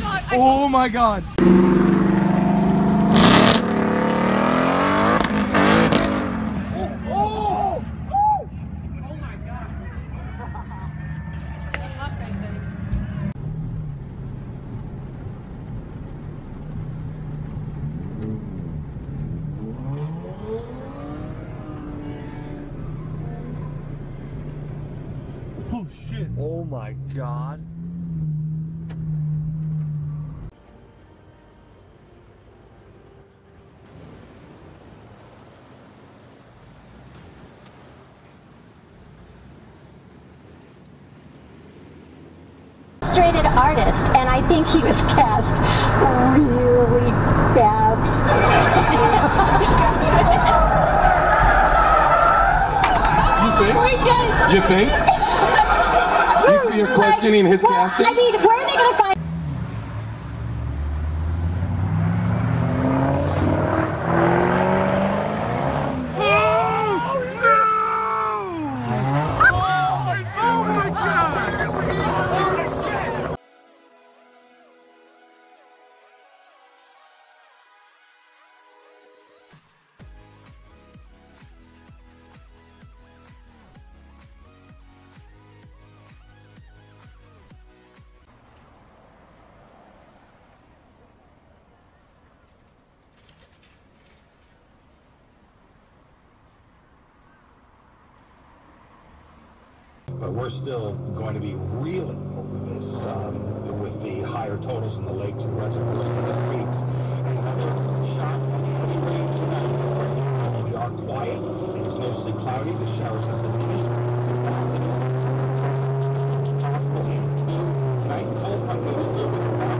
Oh my god! Oh shit. Oh my god. Illustrated artist, and I think he was cast really bad. You think? You're questioning his casting? I mean, where are they going to find? But we're still going to be reeling over this with the higher totals in the lakes and reservoirs and the creeks. And another shot of heavy rain tonight. Right now we are quiet. It's mostly cloudy. The showers have been deep. Possible in tonight. Cold front moves through with about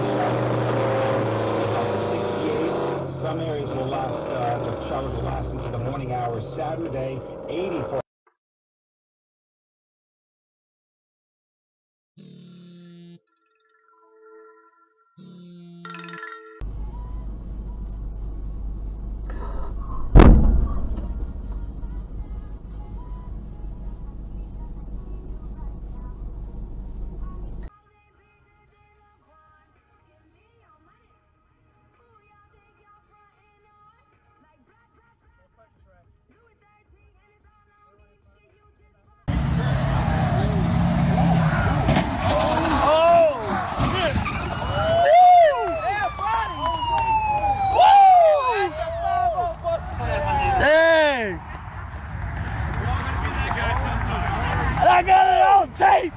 68. Some areas will last. The showers will last into the morning hours. Saturday, 84. I got it on tape!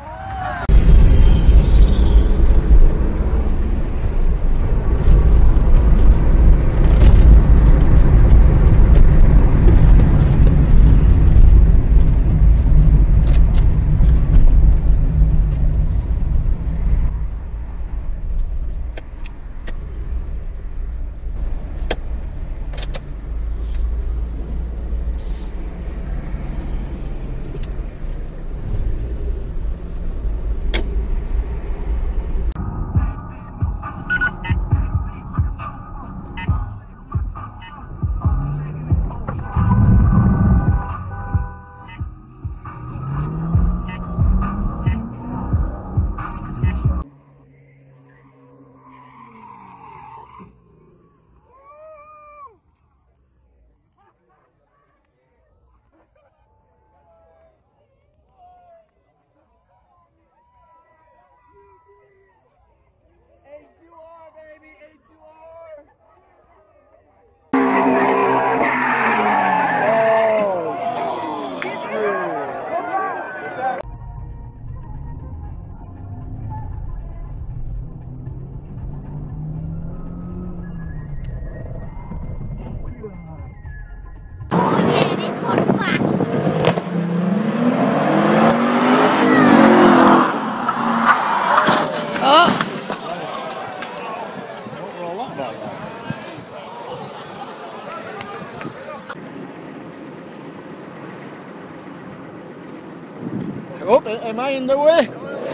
H2R, baby, H2R! Oh, am I in the way?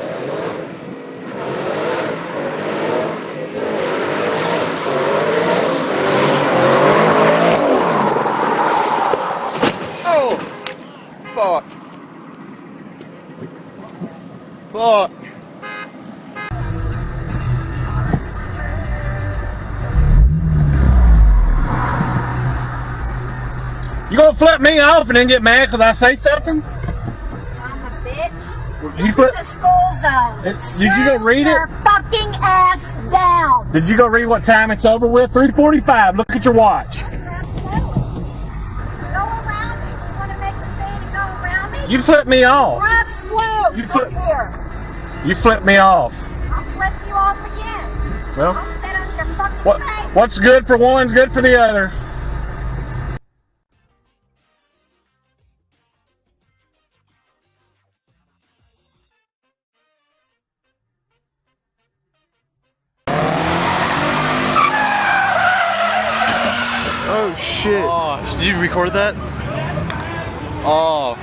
Oh! Fuck. Fuck. don't flip me off and then get mad because I say something. I'm a bitch. You This flip. is the school zone. Did you go read Your it? fucking ass down. Did you go read what time it's over with? 3:45. Look at your watch. Go around me. You want to make a scene and go around me? You flipped me off. Drive slow. You Look flip- here. You flipped me off. I'll flip you off again. Well, I'll sit on your fucking face. what's good for one's good for the other. Oh shit. Oh, did you record that? Oh.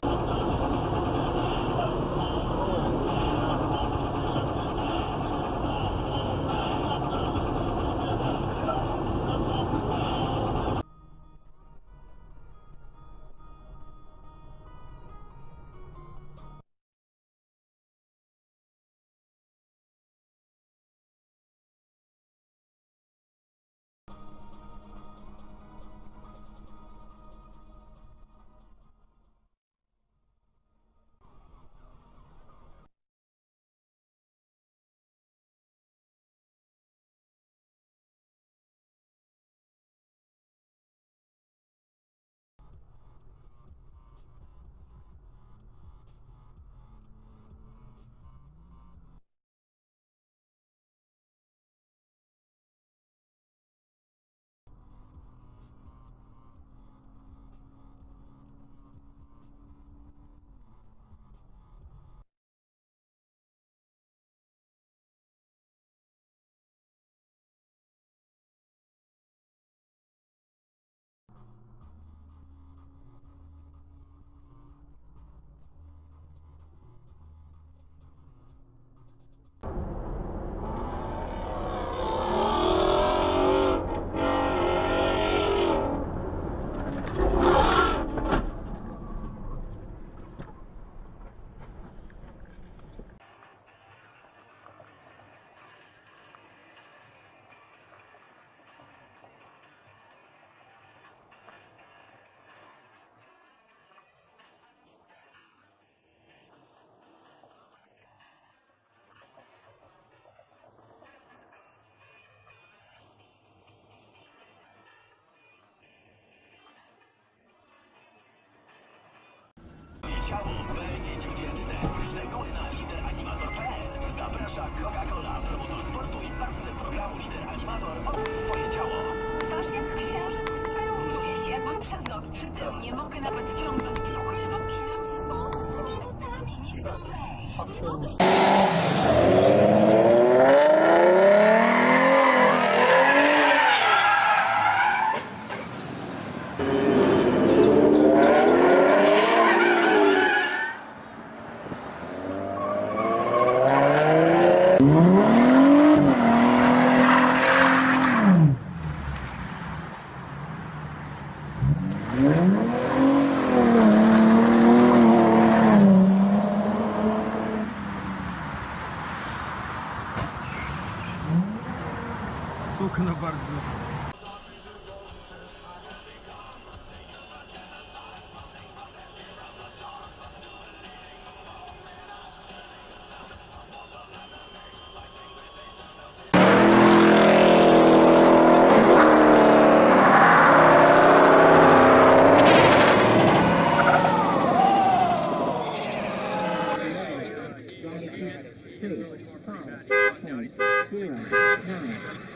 Zaprasza Coca-Cola, promotor sportu i partner programu Lider Animator. Odkryj swoje ciało. Coś jak księżyc. Czuję się jakbym przez noc przy tym. Nie mogę nawet wciągnąć brzucha. Napinam spod z tymi butami. Nie chcę wejść. Nie mogę. Sukno bardzo. Two, 5, 0, 9.